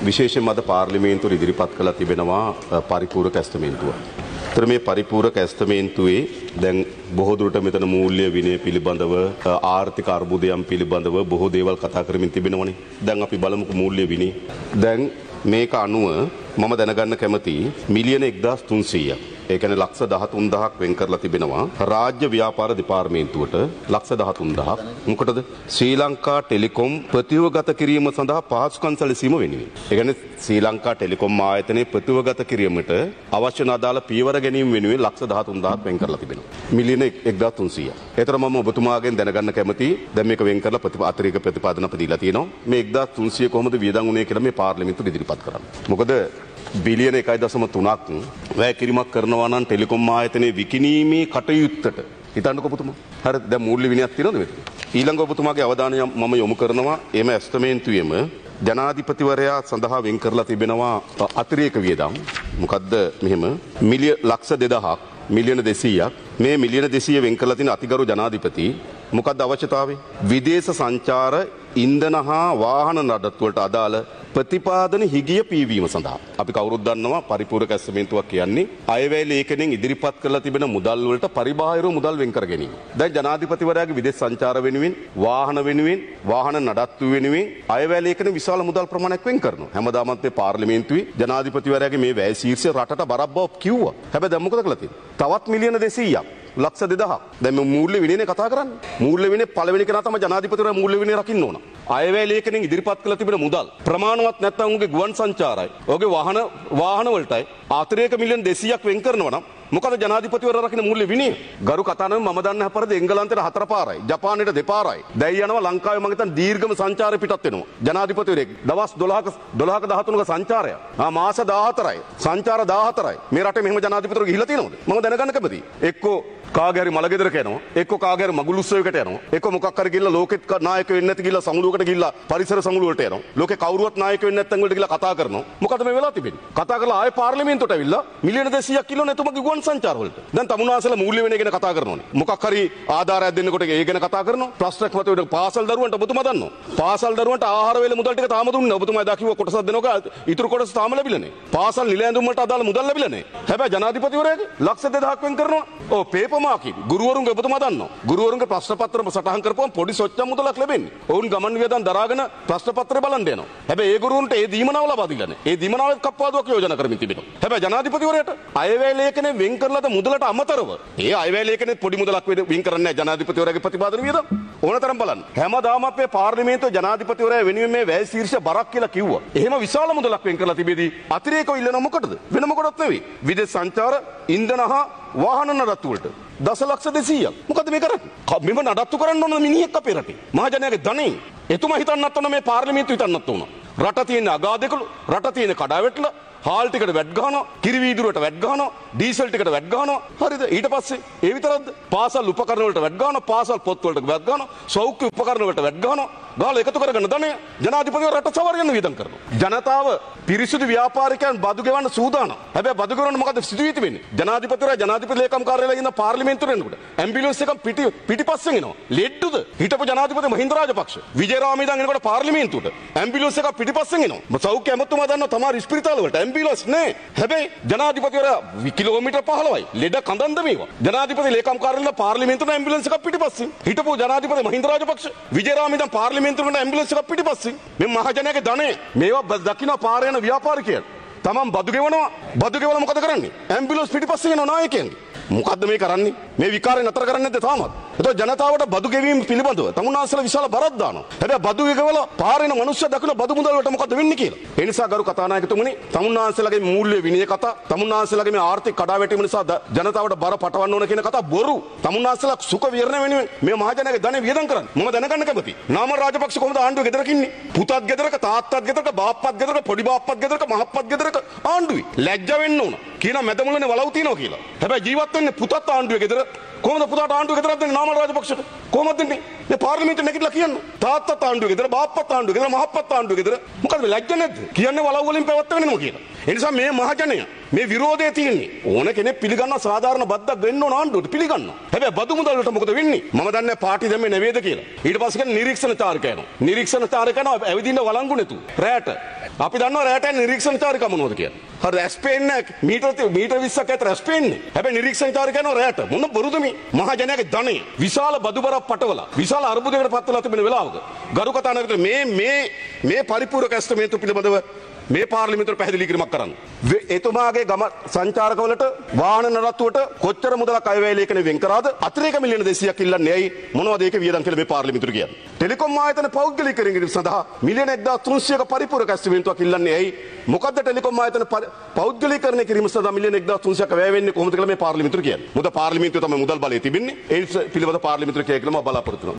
විශේෂයෙන්ම අද පාර්ලිමේන්තුවේ ඉදිරිපත් කළ තිබෙනවා පරිපූර්ණක ඇස්තමේන්තුව. ඒතර මේ පරිපූර්ණක ඇස්තමේන්තුවේ දැන් බොහෝ දුරට මෙතන මූල්‍ය විනය පිළිබඳව ආර්ථික අර්බුදයන් පිළිබඳව බොහෝ දේවල් කතා කරමින් තිබෙනවනේ. දැන් අපි බලමුකෝ මූල්‍ය විනය. දැන් මේක අනුව මම දැනගන්න කැමති මිලියන 1300ක්. ඒ කියන්නේ ලක්ෂ 13000ක් වෙන් කරලා තිබෙනවා රාජ්‍ය ව්‍යාපාර දෙපාර්තමේන්තුවට ලක්ෂ 13000ක්. මොකටද? ශ්‍රී ලංකා ටෙලිකොම් ප්‍රතිවගත කිරීම සඳහා පහසුකම් සැලසීම වෙනුවෙන්. ඒ කියන්නේ ශ්‍රී ලංකා ටෙලිකොම් ආයතනයේ ප්‍රතිවගත කිරීමට අවශ්‍ය අදාළ පියවර ගැනීම වෙනුවෙන් ලක්ෂ 13000ක් වෙන් කරලා තිබෙනවා. මිලියන 1300ක්. ඒතර මම ඔබතුමාගෙන් දැනගන්න කැමති දැන් මේක වෙන් කරලා අතිරේක ප්‍රතිපාදන අපි දීලා තියෙනවා. මේ 1300 කොහොමද වියදම් වුණේ කියලා මේ පාර්ලිමේන්තුවට ඉදිරිපත් කරන්න. මොකද බිලියන 1.3ක් වැය කිරීමක් කරනවා නම් ටෙලිකොම් ආයතනයේ විකිණීමේ කටයුත්තට හිතන්නකෝ ඔබතුමා. හරි දැන් මූල්‍ය විනයක් තියෙනවද මෙතන? ඊළඟ ඔබතුමාගේ අවධානය මම යොමු කරනවා එම ඇස්තමේන්තුවේම ජනාධිපතිවරයා සඳහා වෙන් කරලා තිබෙනවා අතිරේක වියදම්. මොකද්ද මෙහෙම ලක්ෂ 2000ක් මිලියන 200ක් මේ මිලියන 200 වෙන් කරලා තියෙන අතිගරු ජනාධිපති මොකද්ද අවශ්‍යතාවය? විදේශ සංචාර ඉන්ධන හා වාහන නඩත්තු වලට අදාළ ප්‍රතිපාදන හිගිය පීවීම සඳහා අපි කවුරුත් දන්නවා පරිපූර්ණක ඇස්තමේන්තුවක් කියන්නේ අයවැය ලේඛනයෙන් ඉදිරිපත් කරලා තිබෙන මුදල් වලට පරිබාහිර මුදල් වෙන් කර ගැනීම. දැන් ජනාධිපතිවරයාගේ විදේශ සංචාර වෙනුවෙන් වාහන වෙනුවෙන් වාහන නඩත්තු වෙනුවෙන් අයවැය ලේඛන විශාල මුදල් ප්‍රමාණයක් වෙන් කරනවා. හැමදාමත් මේ පාර්ලිමේන්තුවේ ජනාධිපතිවරයාගේ මේ වැය ශීර්ෂය රටට බරක් බව කිව්වා. හැබැයි දැන් මොකද කළා තියෙන්නේ? තවත් මිලියන 200ක් ලක්ෂ 2000ක්. දැන් මේ මූල්‍ය විනයනේ කතා කරන්නේ. මූල්‍ය විනය පළවෙනි කෙනා තමයි ජනාධිපතිවරයා මූල්‍ය විනය රකින්න ඕන. අයවැය ලේඛනයෙන් ඉදිරිපත් කළ තිබෙන මුදල් ප්‍රමාණවත් නැත්නම් උගේ ගුවන් සංචාරයි. ඔහුගේ වාහන වලටයි අතිරේක මිලියන 200ක් වෙන් කරනවා නම් මොකද ජනාධිපතිවරයා රකින්න මූල්‍ය විනය? ගරු කතානාම මම දන්න හැපරද එංගලන්තයට 4 පාරයි, ජපානයට 2 පාරයි. දැන් යනවා ලංකාවේ මම හිතන්නේ දීර්ඝම සංචාරය පිටත් වෙනවා. ජනාධිපතිවරයෙක් දවස් 12ක 13ක සංචාරය. මාස 14යි. සංචාර 14යි. මේ රටේ මෙහෙම ජනාධිපතිවරු ගිහිලා තියෙනවද? මම දැනගන්න කැමතියි. එක්කෝ කාගේ හරි මලගෙදරක යනවා, එක්කෝ කාගේ හරි මගුල් උත්සවයකට යනවා, එක්කෝ මොකක් හරි ගිහිල්ලා ලෝකෙත් නායක වෙන්නේ නැති ගිහිල්ලා සමුළුවකට ගිහිල්ලා පරිසර සමුළු වලට යනවා. ලෝකේ කවුරුවත් නායක වෙන්නේ නැත්නම් වලට ගිහිල්ලා කතා කරනවා. මොකද මේ වෙලා තිබෙන්නේ? කතා කරලා ආයේ පාර්ලිමේන්තුවට ඇවිල්ලා මිලියන 200ක් කිලෝ නැතුමගේ ගුවන් සංචාර වලට. දැන් තමුන්වහන්සේලා මූල්‍ය වෙන ගැන කතා කරනෝනේ. මොකක් හරි ආධාරයක් දෙන්නකොට ඒ ගැන කතා කරනවා. ප්‍රශ්නයක් මතුවෙන පාසල් දරුවන්ට ඔබතුමා දන්නවා. පාසල් දරුවන්ට ආහාර වේල මුදල් ටික තාම දුන්නේ. ඔබතුමා එදා කිව්ව කොටසක් දෙනවා. ඉතුරු කොටස තාම ලැබිලා නැහැ. පාසල් නිල ඇඳුම් වලට අදාළ මුදල් ලැබිලා නැහැ. හැබැයි ජනාධිපතිවරයාගේ ලක්ෂ 2000ක් වෙන් කරනවා. ඔව් පේපර් මාකින් ගුරුවරුන්ගේ ඔබතුමා දන්නවා. ගුරුවරුන්ගේ ප්‍රශ්න පත්‍ර සටහන් කරපුවම පොඩි සොච්චම් මුදලක් ලැබෙන්නේ. ඔවුන් ගමන් වියදම් දරාගෙන ප්‍රශ්න පත්‍රය බලන්න යනවා. හැබැයි ඒ ගුරුවරුන්ට ඒ දීමනාව ලබා දීලා නැහැ. ඒ දීමනාවෙත් කප්පාදුවක් යෝජනා කරමින් තිබෙනවා. හැබැයි ජනාධිපතිවරයාට අයවැය ලේඛනයෙන් වෙන් කරලාද මුදලට අමතරව ඒ අයවැය ලේඛනයේ පොඩි මුදලක් වෙන් කරන්නේ නැහැ ජනාධිපතිවරයාගේ ප්‍රතිපාදන වියදම්. ඕනතරම් බලන්න. හැමදාම අපේ පාර්ලිමේන්තුවේ ජනාධිපතිවරයා වෙනුවෙන් මේ වැය ශීර්ෂ බරක් කියලා කිව්වා. එහෙම විශාල මුදලක් වෙන් කරලා තිබෙදී අතිරේකව ඉල්ලන මොකටද? වෙන මොකටවත් නෙවෙයි. විදේශ සංචාර ඉන්ධන හා වාහන නඩත්තු වලට දසලක්ෂ 200ක්. මොකද මේ කරන්නේ? මෙව නඩත්තු කරන්න ඕන මිනිහෙක් අපේ රටේ. මහජනයාගේ ධනෙන්. එතුමා හිතන්නත් ඕන මේ පාර්ලිමේන්තුව හිතන්නත් ඕන. රට තියෙන අගාධකලු, රට තියෙන කඩාවැටලා, හාල් ටිකට වැට් ගහනවා, කිරි වීදුරුවට වැට් ගහනවා, ඩීසල් ටිකට වැට් ගහනවා. හරිද? ඊට පස්සේ ඒ විතරක්ද? පාසල් උපකරණ වලට වැට් ගහනවා, පාසල් පොත් වලට වැට් ගහනවා, සෞඛ්‍ය උපකරණ වලට වැට් ගහනවා. ගාලා එකතු කරගෙන ධනය ජනාධිපතිවරයා රට සවරගෙන වියදම් කරනවා. ජනතාව පිරිසුදු ව්‍යාපාරිකයන් බදු ගෙවන්න සූදානම්. හැබැයි බදු ගෙවන්න මොකද සිදුවී තිබෙන්නේ? ජනාධිපතිවරයා ජනාධිපති ලේකම් කාර්යාලයේ ඉන්න පාර්ලිමේන්තුවට එනකොට ඇම්බියුලන්ස් එකක් පිටිපස්සෙන් එනවා. ලෙඩ්ඩුද? හිටපු ජනාධිපති මහින්ද රාජපක්ෂ. විජේරාම ඉඳන් එනකොට පාර්ලිමේන්තුවට ඇම්බියුලන්ස් එකක් පිටිපස්සෙන් එනවා. සෞඛ්‍ය ඇමතුමා දන්නවා තමයි ස්පිරිතාල වලට ඇම්බියුලන්ස් නෑ. හැබැයි ජනාධිපතිවරයා කිලෝමීටර් 15යි. ලෙඩ කඳන්ද මේවා. ජනාධිපති ලේකම් කාර්යාලයේ පාර්ලිමේන්තුවට ඇම්බියුලන්ස් එකක් පිටිපස්සෙන්. හිටපු ජනාධිපති මහින්ද රාජපක්ෂ. විජේරාම ඉඳන් පාර්ලිමේන්තුවට ඇම්බියුලන්ස් එකක් පිටිපස්සෙන්. මේ මහජනයාගේ ධනෙ මේවා දකින්න පාර යන ව්‍යාපාරිකයන්. තමන් බදු ගෙවනවා. බදු ගෙවලා මොකද කරන්නේ? ඇම්බියුලන්ස් පිටිපස්සෙන් යන නායකයන්ගේ. මොකද්ද මේ කරන්නේ? මේ විකාරය නතර කරන්නේ නැද්ද තාමත්? එතකොට ජනතාවට බදු ගෙවීම පිළිබඳව තමුන්නාන්සලා විශාල බරක් දානවා. හැබැයි බදු ගෙවලා පාරේන මිනිස්සු දකින්න බදු මුදල් වලට මොකද වෙන්නේ කියලා. ඒ නිසා ගරු කතානායකතුමනි තමුන්නාන්සලාගේ මූල්‍ය විනය කතා, තමුන්නාන්සලාගේ මේ ආර්ථික කඩාවැටීම නිසා ජනතාවට බර පටවන්න ඕන කියන කතා බොරු. තමුන්නාන්සලා සුඛ විහරණය වෙනුවෙන් මේ මහජනයාගේ ධනෙ වියදම් කරන්නේ. මම දැනගන්න කැමතියි. නාමල් රාජපක්ෂ කොහොමද ආණ්ඩුවේ ගෙදරක ඉන්නේ? පුතත් ගෙදරක, තාත්තත් ගෙදරක, බාප්පත් ගෙදරක, පොඩි බාප්පත් ගෙදරක, මහප්පත් ගෙදරක ආණ්ඩුවේ. ලැජ්ජ වෙන්න ඕන. කියන මැදමුලනේ වලව් තියනවා කියලා. හැබැයි ජීවත් වෙන්නේ පුතත් ආණ්ඩුවේ ගෙදර. කොහොමද පුතාට ආණ්ඩුවේ ගෙදරක් දෙන්නේ නාමල් රාජපක්ෂට? කොහොමද දෙන්නේ? මේ පාර්ලිමේන්තුවේ නැගිටලා කියන්න. තාත්තත් ආණ්ඩුවේ ගෙදර, බාප්පත් ආණ්ඩුවේ ගෙදර, මහප්පත් ආණ්ඩුවේ ගෙදර. මොකද මේ ලැජ්ජ නැද්ද? කියන්නේ වලව් වලින් පැවැත්වෙන්නේ නෝ කියලා. ඒ නිසා මේ මහජනය මේ විරෝධය තියෙන්නේ ඕන කෙනෙක් පිළිගන්න සාධාරණ බද්දක් වෙන්න ඕන ආණ්ඩුවට පිළිගන්නවා. හැබැයි බදු මුදල් වලට මොකද වෙන්නේ? මම දන්නේ පාටි දැම්මේ නෙවෙයිද කියලා. ඊට පස්සේ කියන නිරීක්ෂණචාරක යනවා. නිරීක්ෂණචාරක යනවා ඇවිදින්න වළංගු නැතු. රැට. අපි දන්නවා රැට නිරීක්ෂණචාරක මොනවද කියලා. හරි ඇස් පේන්නේ මීටර 20ක් අතර ඇස් පේන්නේ. හැබැයි නිරීක්ෂණචාරක යනවා රැට. මොන බොරුද මේ? මහජනයාගේ ධනය විශාල බදු බරක් පටවලා විශාල අර්බුදයකට පත් වෙලා තිබෙන වෙලාවක ගරු කතානායකතුමා මේ පරිපූර්ණක ඇස්තමේන්තුව පිළිබඳව මේ පාර්ලිමේන්තුවට පැහැදිලි කිරීමක් කරන්න. එතුමාගේ ගම සංචාරකවලට වාහන නඩත්තුවට කොච්චර මුදලක් අයවැයලේ කියන වෙන් කරාද? අතිරේක මිලියන 200ක් ඉල්ලන්නේ ඇයි? මොනවද ඒක වියදම් කියලා මේ පාර්ලිමේන්තුවට කියන්නේ? ටෙලිකොම් ආයතන පෞද්ගලිකකරණය කිරීම සඳහා මිලියන 1300ක පරිපූර්ණක ඇස්තමේන්තුවක් ඉල්ලන්නේ ඇයි? මොකද්ද ටෙලිකොම් ආයතන පෞද්ගලිකකරණය කිරීම සඳහා මිලියන 1300ක වැය වෙන්නේ කොහොමද කියලා මේ පාර්ලිමේන්තුවට කියන්නේ? මොකද පාර්ලිමේන්තුවේ තමයි මුදල් බලය තිබෙන්නේ. ඒ පිළිබඳ පාර්ලිමේන්තුවේ කියකලම බලාපොරොත්තු වෙනවා.